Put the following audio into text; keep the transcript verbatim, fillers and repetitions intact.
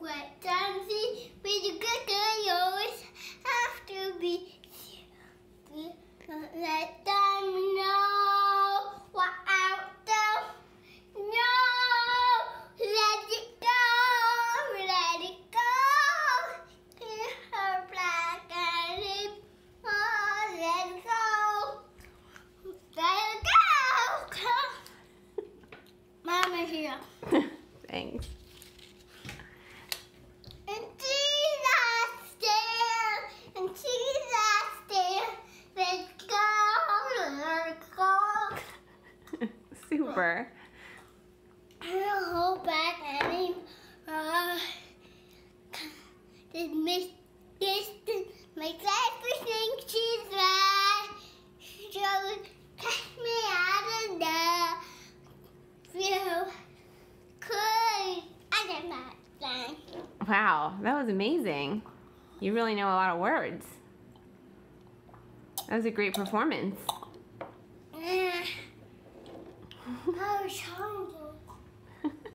What dancing with the good girls have to be. Let them know what out there. No, let it go, let it go. Give her black and leave. Oh, let it go. Let it go. Mama here. Thanks. And Jesus there, and Jesus there. Let's go, let's go. Super. I hold back any uh this makes this makes everything she's right. So catch me out of the view. Could I get that thing? Wow, that was amazing. You really know a lot of words. That was a great performance. Uh, I was trying to.